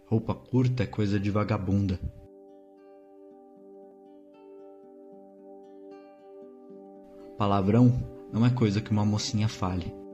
Roupa curta é coisa de vagabunda. Palavrão não é coisa que uma mocinha fale.